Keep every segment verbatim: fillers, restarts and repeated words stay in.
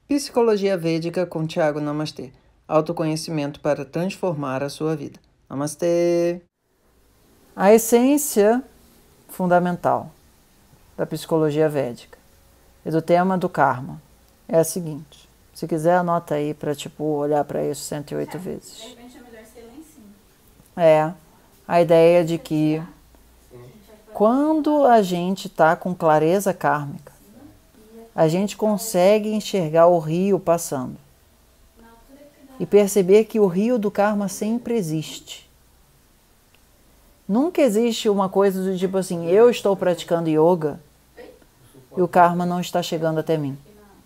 Psicologia Védica com Thiago Namastê. Autoconhecimento para transformar a sua vida. Namastê! A essência fundamental da psicologia védica e do tema do karma é a seguinte. Se quiser, anota aí para tipo, olhar para isso cento e oito vezes. De repente é melhor ser lá em cima. É a ideia de que quando a gente está com clareza kármica, a gente consegue enxergar o rio passando e perceber que o rio do karma sempre existe. Nunca existe uma coisa do tipo assim, eu estou praticando yoga e o karma não está chegando até mim.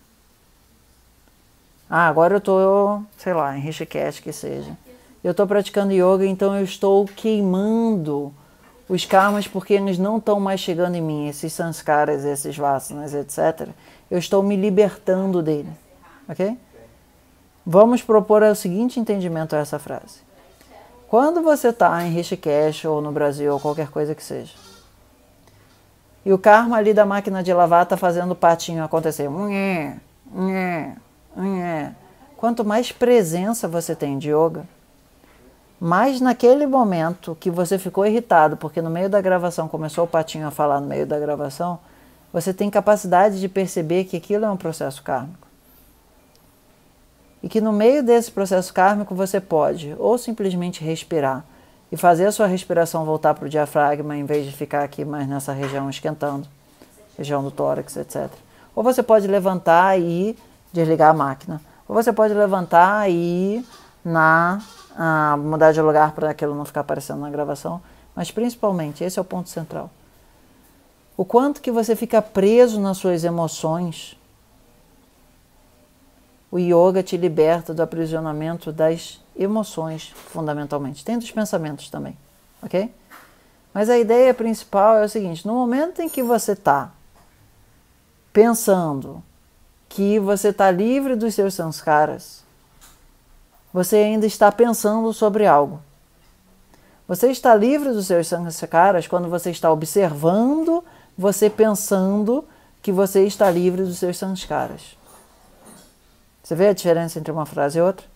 Ah, agora eu estou, sei lá, em Rishikesh que seja. Eu estou praticando yoga, então eu estou queimando os karmas porque eles não estão mais chegando em mim, esses sanskaras, esses vasanas, etcétera. Eu estou me libertando dele, ok? Vamos propor o seguinte entendimento a essa frase. Quando você está em Rishikesh ou no Brasil ou qualquer coisa que seja, e o karma ali da máquina de lavar está fazendo o patinho acontecer, unhê, unhê, unhê. Quanto mais presença você tem de yoga, mais naquele momento que você ficou irritado, porque no meio da gravação começou o patinho a falar no meio da gravação, você tem capacidade de perceber que aquilo é um processo kármico. E que no meio desse processo kármico você pode ou simplesmente respirar e fazer a sua respiração voltar para o diafragma em vez de ficar aqui mais nessa região esquentando, região do tórax, etcétera. Ou você pode levantar e desligar a máquina. Ou você pode levantar e na, ah, mudar de lugar para aquilo não ficar aparecendo na gravação. Mas principalmente, esse é o ponto central. O quanto que você fica preso nas suas emoções, o yoga te liberta do aprisionamento das emoções, fundamentalmente. Tem dos pensamentos também, ok? Mas a ideia principal é o seguinte, no momento em que você está pensando que você está livre dos seus sanskaras, você ainda está pensando sobre algo. Você está livre dos seus sanskaras quando você está observando você pensando que você está livre dos seus sanskaras. Você vê a diferença entre uma frase e outra?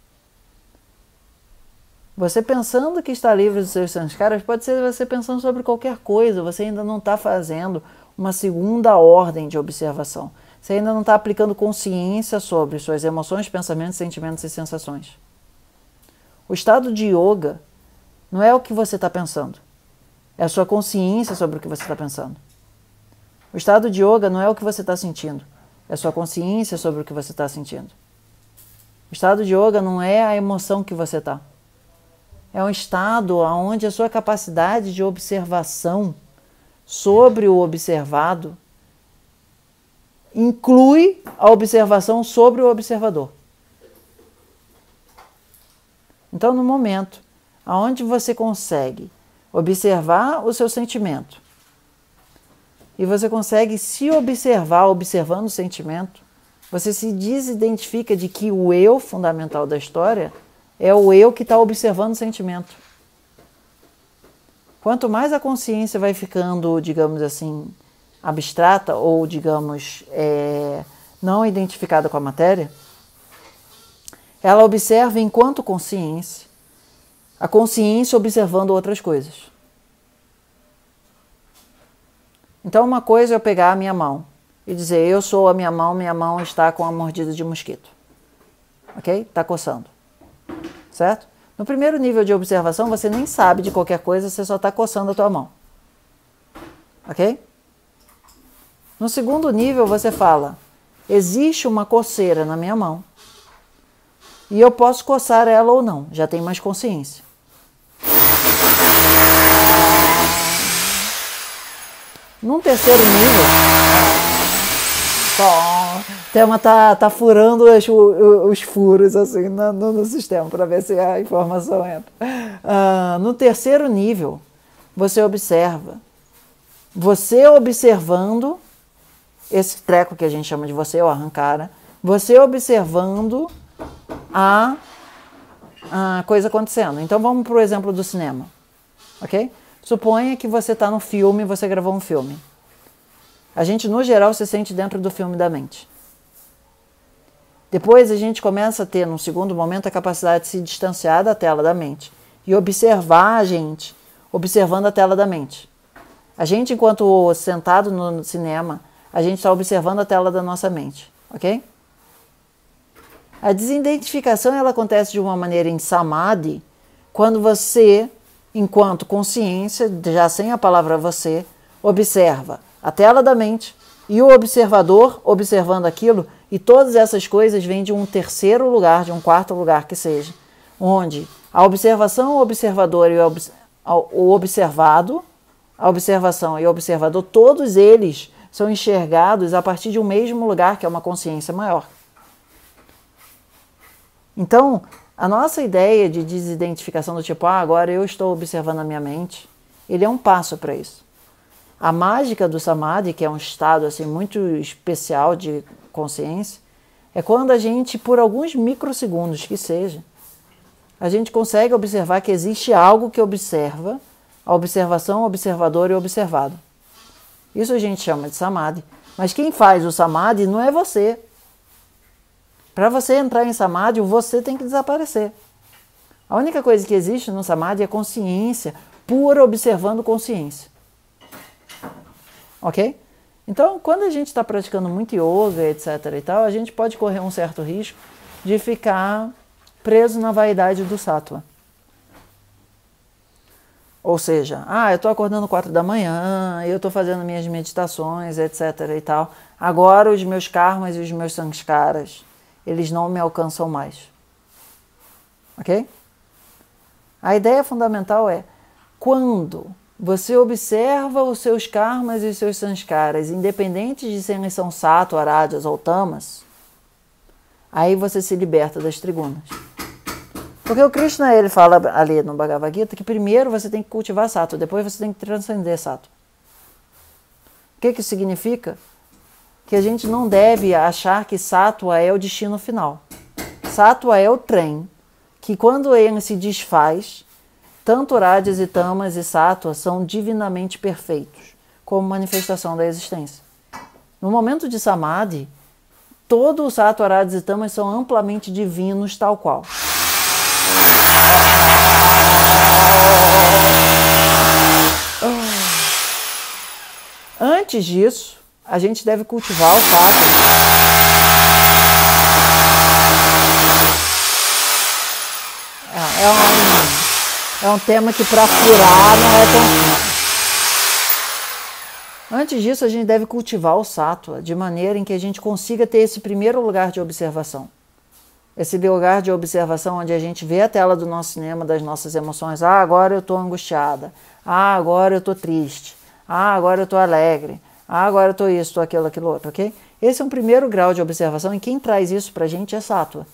Você pensando que está livre dos seus sanskaras, pode ser você pensando sobre qualquer coisa, você ainda não está fazendo uma segunda ordem de observação. Você ainda não está aplicando consciência sobre suas emoções, pensamentos, sentimentos e sensações. O estado de yoga não é o que você está pensando, é a sua consciência sobre o que você está pensando. O estado de yoga não é o que você está sentindo, é a sua consciência sobre o que você está sentindo. O estado de yoga não é a emoção que você está. É um estado onde a sua capacidade de observação sobre o observado inclui a observação sobre o observador. Então, no momento onde você consegue observar o seu sentimento e você consegue se observar observando o sentimento, você se desidentifica de que o eu fundamental da história é o eu que está observando o sentimento. Quanto mais a consciência vai ficando, digamos assim, abstrata ou, digamos, é, não identificada com a matéria, ela observa enquanto consciência, a consciência observando outras coisas. Então, uma coisa é eu pegar a minha mão e dizer, eu sou a minha mão, minha mão está com a mordida de mosquito. Ok? Está coçando. Certo? No primeiro nível de observação, você nem sabe de qualquer coisa, você só está coçando a tua mão. Ok? No segundo nível, você fala, existe uma coceira na minha mão e eu posso coçar ela ou não, já tem mais consciência. Num terceiro nível, o tema tá, tá furando os, os furos assim, no, no sistema para ver se a informação entra. Uh, no terceiro nível, você observa. Você observando esse treco que a gente chama de você, o arrancara, você observando a, a coisa acontecendo. Então vamos para o exemplo do cinema, ok? Suponha que você está no filme, você gravou um filme. A gente, no geral, se sente dentro do filme da mente. Depois a gente começa a ter, num segundo momento, a capacidade de se distanciar da tela da mente e observar a gente, observando a tela da mente. A gente, enquanto sentado no cinema, a gente está observando a tela da nossa mente, ok? A desidentificação ela acontece de uma maneira em samadhi, quando você, enquanto consciência, já sem a palavra você, observa a tela da mente e o observador observando aquilo, e todas essas coisas vêm de um terceiro lugar, de um quarto lugar que seja, onde a observação, o observador e o observado, a observação e o observador, todos eles são enxergados a partir de um mesmo lugar, que é uma consciência maior. Então, a nossa ideia de desidentificação do tipo, ah, agora eu estou observando a minha mente, ele é um passo para isso. A mágica do samadhi, que é um estado assim, muito especial de consciência, é quando a gente, por alguns microsegundos que seja, a gente consegue observar que existe algo que observa, a observação, o observador e o observado. Isso a gente chama de samadhi. Mas quem faz o samadhi não é você. Para você entrar em samadhi, o você tem que desaparecer. A única coisa que existe no samadhi é consciência, pura observando consciência. Ok? Então, quando a gente está praticando muito yoga, etc e tal, a gente pode correr um certo risco de ficar preso na vaidade do sattva. Ou seja, ah, eu estou acordando quatro da manhã, eu estou fazendo minhas meditações, etc e tal. Agora os meus karmas e os meus sanskaras, eles não me alcançam mais. Ok? A ideia fundamental é, quando você observa os seus karmas e os seus sanskaras, independentes de se eles são sattva, rajas ou tamas, aí você se liberta das trigunas. Porque o Krishna, ele fala ali no Bhagavad Gita que primeiro você tem que cultivar sattva, depois você tem que transcender sattva. O que que isso significa? Que a gente não deve achar que sattva é o destino final. Sattva é o trem, que quando ele se desfaz, tanto rajas e tamas e sattva são divinamente perfeitos, como manifestação da existência. No momento de samadhi, todo o sattva, rajas e tamas são amplamente divinos tal qual. Antes disso, a gente deve cultivar o sattva. É, é, um, é um tema que para furar não é tão simples. Antes disso, a gente deve cultivar o sattva, de maneira em que a gente consiga ter esse primeiro lugar de observação. Esse lugar de observação onde a gente vê a tela do nosso cinema, das nossas emoções. Ah, agora eu estou angustiada. Ah, agora eu estou triste. Ah, agora eu estou alegre. Ah, agora eu estou isso, estou aquilo, aquilo outro, ok? Esse é um primeiro grau de observação e quem traz isso para a gente é sattva.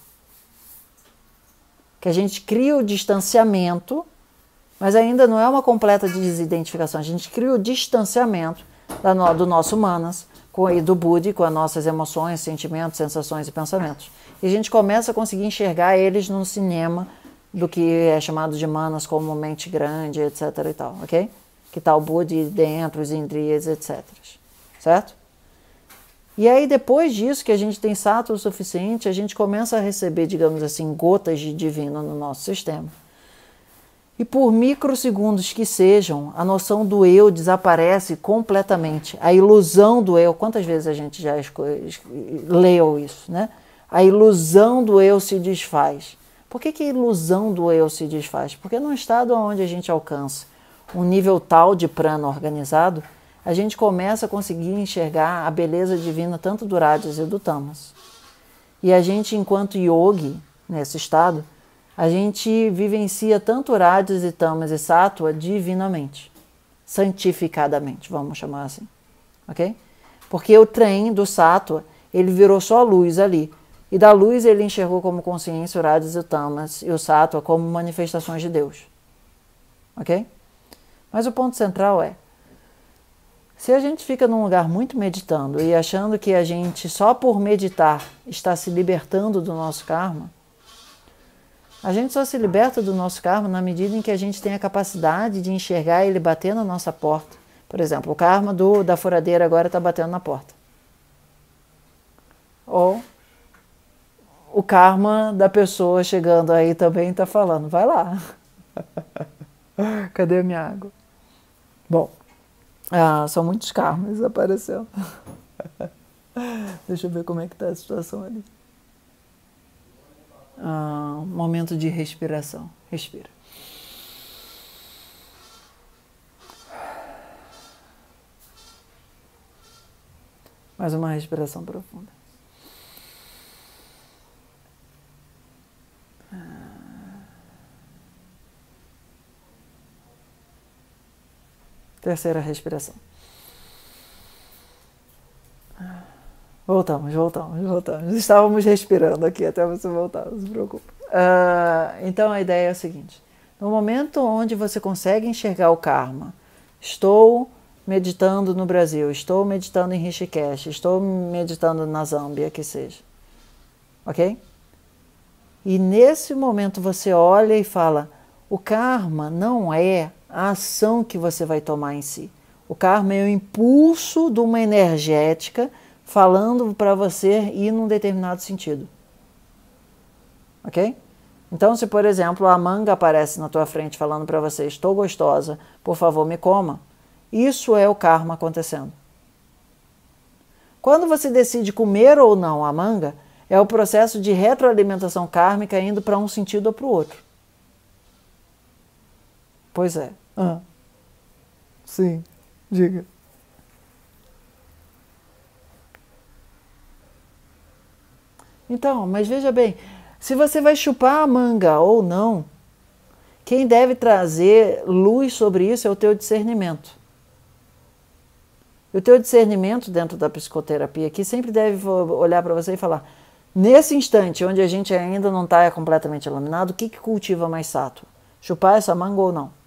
Que a gente cria o distanciamento, mas ainda não é uma completa desidentificação. A gente cria o distanciamento da no, do nosso manas com, e do buddhi com as nossas emoções, sentimentos, sensações e pensamentos. E a gente começa a conseguir enxergar eles no cinema do que é chamado de manas como mente grande, etc e tal, ok? Que está o buddhi dentro, os indriyas, etcétera. Certo? E aí depois disso que a gente tem sattva o suficiente, a gente começa a receber, digamos assim, gotas de divino no nosso sistema. E por microsegundos que sejam, a noção do eu desaparece completamente. A ilusão do eu, quantas vezes a gente já leu isso, né? A ilusão do eu se desfaz. Por que que a ilusão do eu se desfaz? Porque num estado onde a gente alcança um nível tal de prana organizado, a gente começa a conseguir enxergar a beleza divina tanto do rajas e do tamas. E a gente, enquanto yogi, nesse estado, a gente vivencia tanto rajas e tamas e sattva divinamente, santificadamente, vamos chamar assim, ok? Porque o trem do sattva, ele virou só luz ali, e da luz ele enxergou como consciência o rajas e o tamas, e o sattva como manifestações de Deus, ok? Mas o ponto central é, se a gente fica num lugar muito meditando e achando que a gente só por meditar está se libertando do nosso karma, a gente só se liberta do nosso karma na medida em que a gente tem a capacidade de enxergar ele bater na nossa porta. Por exemplo, o karma do, da furadeira agora está batendo na porta. Ou o karma da pessoa chegando aí também está falando, vai lá. Cadê a minha água? Bom, ah, são muitos karmas aparecendo. Deixa eu ver como é que está a situação ali. Ah, momento de respiração. Respira. Mais uma respiração profunda. Terceira respiração. Voltamos, voltamos, voltamos. Estávamos respirando aqui até você voltar, não se preocupe. Uh, então a ideia é a seguinte. No momento onde você consegue enxergar o karma, estou meditando no Brasil, estou meditando em Rishikesh, estou meditando na Zâmbia, que seja. Ok? E nesse momento você olha e fala, o karma não é a ação que você vai tomar em si. O karma é o impulso de uma energética falando para você ir num determinado sentido. Ok? Então, se por exemplo a manga aparece na tua frente falando para você, estou gostosa, por favor me coma, isso é o karma acontecendo. Quando você decide comer ou não a manga, é o processo de retroalimentação kármica indo para um sentido ou para o outro. Pois é. Ah. Sim, diga. Então, mas veja bem, se você vai chupar a manga ou não, quem deve trazer luz sobre isso é o teu discernimento. O teu discernimento dentro da psicoterapia aqui sempre deve olhar para você e falar, nesse instante onde a gente ainda não está completamente iluminado, o que, que cultiva mais sattva? Chupar essa manga ou não?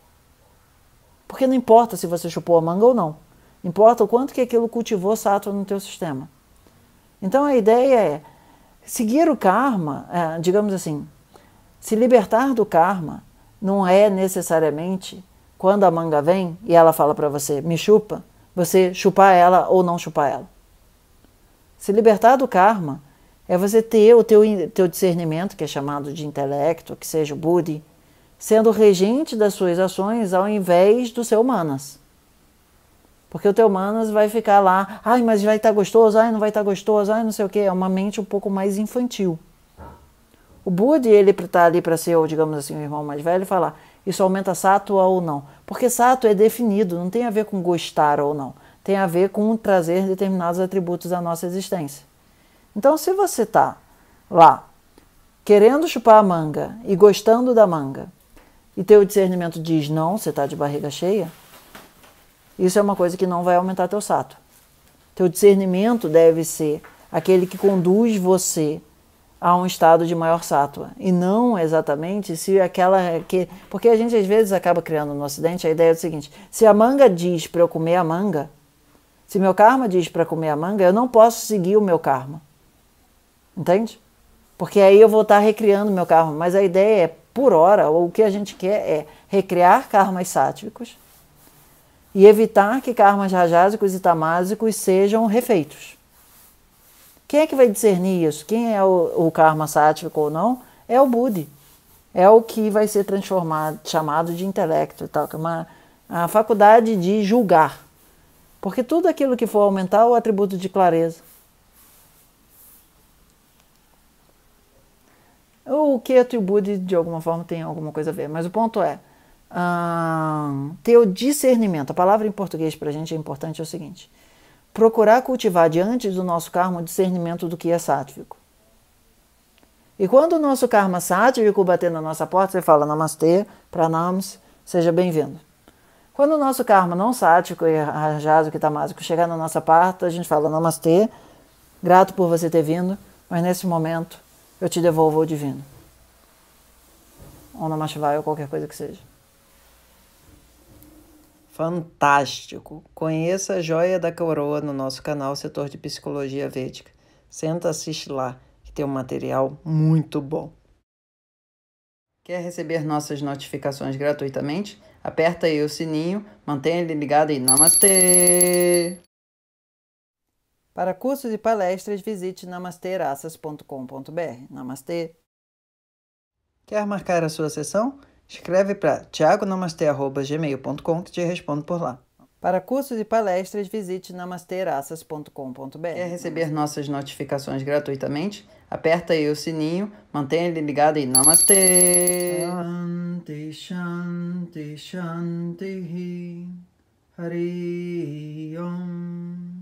Porque não importa se você chupou a manga ou não. Importa o quanto que aquilo cultivou sattva no teu sistema. Então a ideia é seguir o karma, é, digamos assim, se libertar do karma não é necessariamente quando a manga vem e ela fala para você, me chupa, você chupar ela ou não chupar ela. Se libertar do karma é você ter o teu, teu discernimento, que é chamado de intelecto, que seja o buddhi, sendo regente das suas ações ao invés do seu manas. Porque o teu manas vai ficar lá, ai, mas vai estar gostoso, ai, não vai estar gostoso, ai, não sei o quê. É uma mente um pouco mais infantil. O buddhi, ele está ali para ser, digamos assim, o irmão mais velho e falar, isso aumenta sattva ou não. Porque sattva é definido, não tem a ver com gostar ou não. Tem a ver com trazer determinados atributos à nossa existência. Então, se você está lá, querendo chupar a manga e gostando da manga, e teu discernimento diz não, você está de barriga cheia, isso é uma coisa que não vai aumentar teu sattva. Teu discernimento deve ser aquele que conduz você a um estado de maior sattva. E não exatamente se aquela... que porque a gente às vezes acaba criando no Ocidente a ideia do seguinte, se a manga diz para eu comer a manga, se meu karma diz para comer a manga, eu não posso seguir o meu karma. Entende? Porque aí eu vou estar recriando o meu karma. Mas a ideia é, por hora, o que a gente quer é recriar karmas sáttvicos e evitar que karmas rajásicos e tamásicos sejam refeitos. Quem é que vai discernir isso? Quem é o, o karma sátvico ou não? É o buddhi. É o que vai ser transformado, chamado de intelecto e tal, que é uma, a faculdade de julgar. Porque tudo aquilo que for aumentar é o atributo de clareza. O Ketu e o Buddhi, de alguma forma, tem alguma coisa a ver. Mas o ponto é, hum, ter o discernimento. A palavra em português para a gente é importante, é o seguinte. Procurar cultivar diante do nosso karma o discernimento do que é sátvico. E quando o nosso karma sátvico bater na nossa porta, você fala namastê, pranams, seja bem-vindo. Quando o nosso karma não sátvico e rajásico e tamásico chegar na nossa porta, a gente fala namastê, grato por você ter vindo, mas nesse momento eu te devolvo o divino. Ou Namah Shivaya ou qualquer coisa que seja. Fantástico! Conheça a Joia da Coroa no nosso canal Setor de Psicologia Védica. Senta, assiste lá, que tem um material muito bom. Quer receber nossas notificações gratuitamente? Aperta aí o sininho, mantenha ele ligado e namastê! Para cursos e palestras, visite namasteraças ponto com ponto br. Namastê! Quer marcar a sua sessão? Escreve para thiago namastê arroba gmail ponto com que te respondo por lá. Para cursos e palestras, visite namasteraças ponto com ponto br. Quer receber nossas notificações gratuitamente? Aperta aí o sininho, mantenha ele ligado e namastê! Shanti, shanti, shanti, Hari Om.